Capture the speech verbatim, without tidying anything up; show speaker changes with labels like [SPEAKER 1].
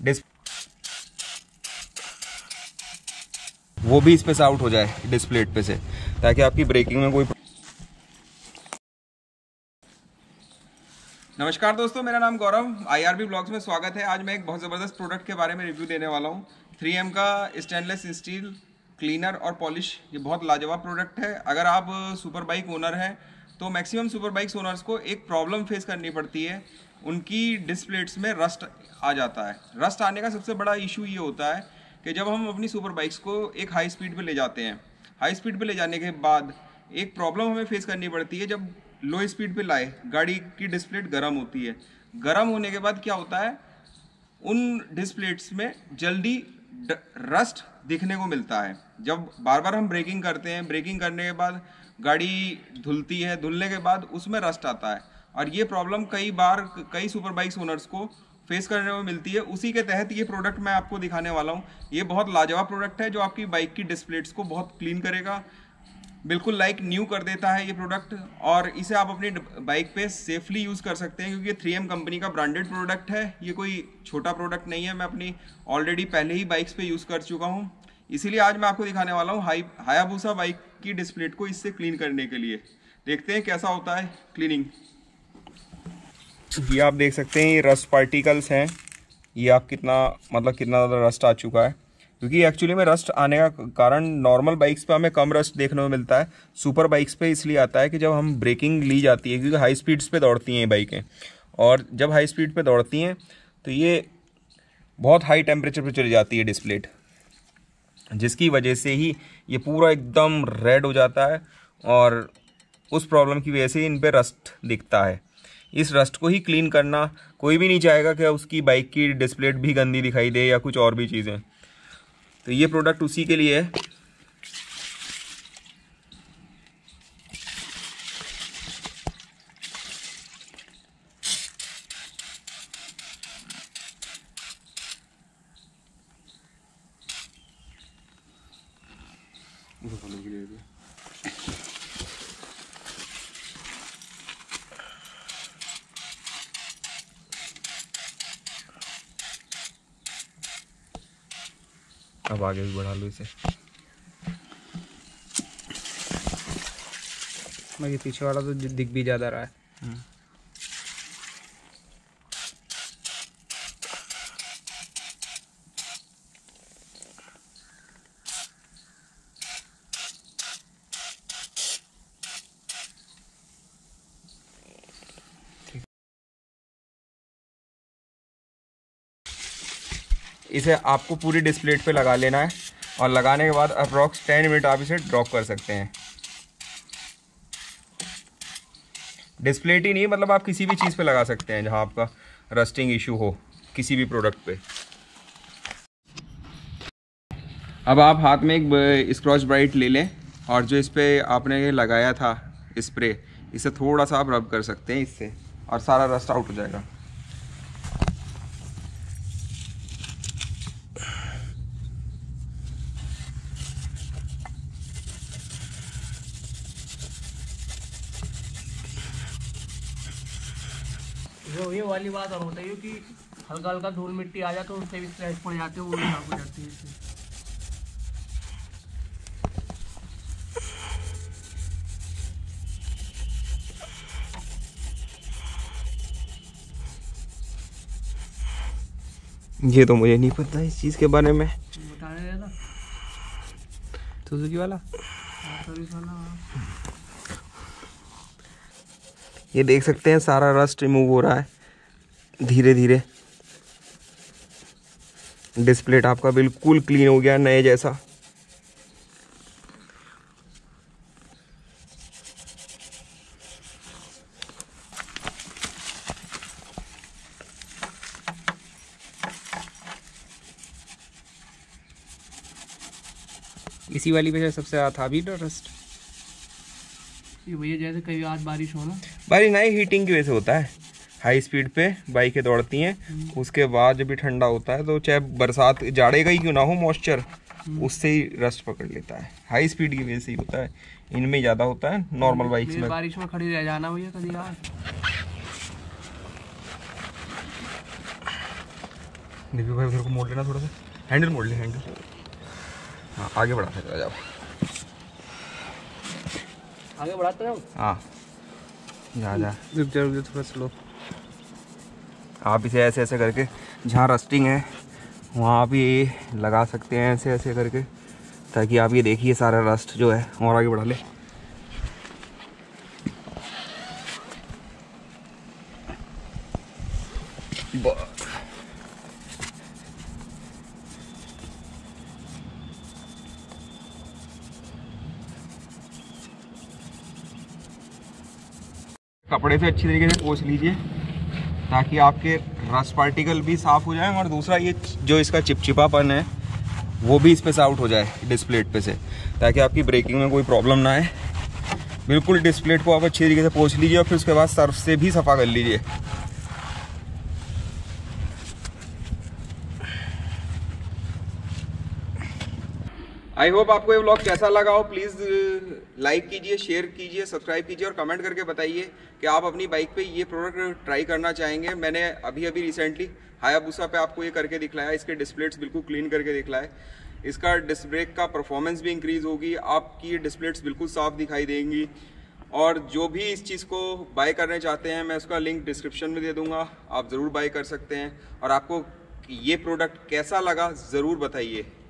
[SPEAKER 1] Dish वो भी इस पे से आउट हो जाए डिस्प्लेट पे से, ताकि आपकी ब्रेकिंग में कोई। नमस्कार दोस्तों, मेरा नाम गौरव, आईआरबी ब्लॉग्स में स्वागत है। आज मैं एक बहुत ज़बरदस्त प्रोडक्ट के बारे में रिव्यू देने वाला हूँ। थ्री एम का स्टेनलेस स्टील क्लीनर और पॉलिश, ये बहुत लाजवाब प्रोडक्ट है। अगर आप सुपर बाइक ओनर हैं तो मैक्सिमम सुपर बाइक्स ओनर्स को एक प्रॉब्लम फेस करनी पड़ती है, उनकी डिस्प्लेट्स में रस्ट आ जाता है। रस्ट आने का सबसे बड़ा इशू ये होता है कि जब हम अपनी सुपर बाइक्स को एक हाई स्पीड पे ले जाते हैं, हाई स्पीड पे ले जाने के बाद एक प्रॉब्लम हमें फेस करनी पड़ती है। जब लो स्पीड पे लाए, गाड़ी की डिस्प्लेट गर्म होती है। गर्म होने के बाद क्या होता है, उन डिस्प्लेट्स में जल्दी रस्ट दिखने को मिलता है। जब बार बार हम ब्रेकिंग करते हैं, ब्रेकिंग करने के बाद गाड़ी धुलती है, धुलने के बाद उसमें रस्ट आता है। और ये प्रॉब्लम कई बार कई सुपर बाइक्स ओनर्स को फेस करने में मिलती है। उसी के तहत ये प्रोडक्ट मैं आपको दिखाने वाला हूँ। ये बहुत लाजवाब प्रोडक्ट है जो आपकी बाइक की डिस्प्लेट्स को बहुत क्लीन करेगा, बिल्कुल लाइक न्यू कर देता है ये प्रोडक्ट। और इसे आप अपनी बाइक पे सेफली यूज़ कर सकते हैं, क्योंकि ये थ्री एम कंपनी का ब्रांडेड प्रोडक्ट है। ये कोई छोटा प्रोडक्ट नहीं है, मैं अपनी ऑलरेडी पहले ही बाइक्स पे यूज़ कर चुका हूँ। इसीलिए आज मैं आपको दिखाने वाला हूँ हाई हायाबुसा बाइक की डिस्प्लेट को इससे क्लीन करने के लिए। देखते हैं कैसा होता है क्लीनिंग। ये आप देख सकते हैं, ये रस्ट पार्टिकल्स हैं। ये आप कितना मतलब कितना ज़्यादा रस्ट आ चुका है, क्योंकि एक्चुअली में रस्ट आने का कारण नॉर्मल बाइक्स पे हमें कम रस्ट देखने को मिलता है, सुपर बाइक्स पे इसलिए आता है कि जब हम ब्रेकिंग ली जाती है, क्योंकि हाई स्पीड्स पे दौड़ती हैं ये बाइकें, और जब हाई स्पीड पे दौड़ती हैं तो ये बहुत हाई टेम्परेचर पे चली जाती है डिस्प्लेट, जिसकी वजह से ही ये पूरा एकदम रेड हो जाता है। और उस प्रॉब्लम की वजह से इन पर रस्ट दिखता है। इस रस्ट को ही क्लीन करना कोई भी नहीं चाहेगा कि उसकी बाइक की डिस्प्लेट भी गंदी दिखाई दे या कुछ और भी चीज़ें। तो ये प्रोडक्ट उसी के लिए है। अब आगे भी बढ़ा लो इसे।
[SPEAKER 2] ये पीछे वाला तो दिख भी ज़्यादा रहा है।
[SPEAKER 1] इसे आपको पूरी डिस्प्लेट पे लगा लेना है, और लगाने के बाद अप्रॉक्स टेन मिनट आप इसे ड्रॉप कर सकते हैं। डिस्प्लेट ही नहीं, मतलब आप किसी भी चीज़ पे लगा सकते हैं जहां आपका रस्टिंग इशू हो, किसी भी प्रोडक्ट पे। अब आप हाथ में एक स्क्रॉच ब्राइट ले लें, और जो इस पे आपने लगाया था स्प्रे, इसे थोड़ा सा आप रब कर सकते हैं इससे, और सारा रस्ट आउट हो जाएगा।
[SPEAKER 2] जो ये वाली बात और होता है कि हल्का हल्का धूल मिट्टी आ जाए तो उससे भी स्क्रैच पड़ जाते हैं, वो भी साफ हो जाती है इससे।
[SPEAKER 1] ये तो मुझे नहीं पता इस चीज़ के बारे में।
[SPEAKER 2] बता रहे थे ना
[SPEAKER 1] सुजुकी वाला।
[SPEAKER 2] सर्विस वाला।
[SPEAKER 1] ये देख सकते हैं सारा रस्ट रिमूव हो रहा है धीरे धीरे। डिस्प्लेट आपका बिल्कुल क्लीन हो गया, नए जैसा।
[SPEAKER 2] इसी वाली वजह सबसे ज़्यादा था भी ना रस्ट। ये भैया जैसे कभी आज बारिश हो ना,
[SPEAKER 1] बारिश नहीं, हीटिंग की वजह से होता है। हाई स्पीड पे बाइकें दौड़ती हैं, उसके बाद जब भी ठंडा होता है तो चाहे बरसात जाड़े का ही क्यों ना हो, मॉइस्चर उससे ही रस्ट पकड़ लेता है। हाई स्पीड की वजह से ही होता है, इनमें ज़्यादा होता है, नॉर्मल बाइक्स में।
[SPEAKER 2] बारिश में खड़ी रह जाना भैया कभी यार।
[SPEAKER 1] देखिए भाई, उधर को मोड़ लेना थोड़ा सा, हैंडल मोड़ ले, हैंडल। हाँ आगे बढ़ाते चला जाओ,
[SPEAKER 2] आगे बढ़ाते रहो।
[SPEAKER 1] हाँ जा जा,
[SPEAKER 2] रुक जा रुक जा, थोड़ा स्लो।
[SPEAKER 1] आप इसे ऐसे ऐसे करके, जहाँ रस्टिंग है वहाँ आप ये लगा सकते हैं ऐसे ऐसे करके, ताकि आप ये देखिए सारा रस्ट जो है। और आगे बढ़ा ले। कपड़े से अच्छी तरीके से पोंछ लीजिए ताकि आपके रस्ट पार्टिकल भी साफ़ हो जाए, और दूसरा ये जो इसका चिपचिपापन है वो भी इस पे से आउट हो जाए डिस्प्लेट पे से, ताकि आपकी ब्रेकिंग में कोई प्रॉब्लम ना आए। बिल्कुल डिस्प्लेट को आप अच्छी तरीके से पोंछ लीजिए और फिर उसके बाद सर्फ से भी सफ़ा कर लीजिए। आई होप आपको ये व्लॉग कैसा लगा हो। प्लीज़ लाइक कीजिए, शेयर कीजिए, सब्सक्राइब कीजिए और कमेंट करके बताइए कि आप अपनी बाइक पे ये प्रोडक्ट ट्राई करना चाहेंगे। मैंने अभी अभी रिसेंटली हायाबुसा पे आपको ये करके दिखलाया, इसके डिस्प्लेट्स बिल्कुल क्लीन करके दिखलाए। इसका डिस्क ब्रेक का परफॉर्मेंस भी इंक्रीज़ होगी, आपकी ये डिस्प्लेट्स बिल्कुल साफ दिखाई देंगी। और जो भी इस चीज़ को बाय करना चाहते हैं, मैं उसका लिंक डिस्क्रिप्शन में दे दूँगा, आप ज़रूर बाय कर सकते हैं। और आपको ये प्रोडक्ट कैसा लगा ज़रूर बताइए।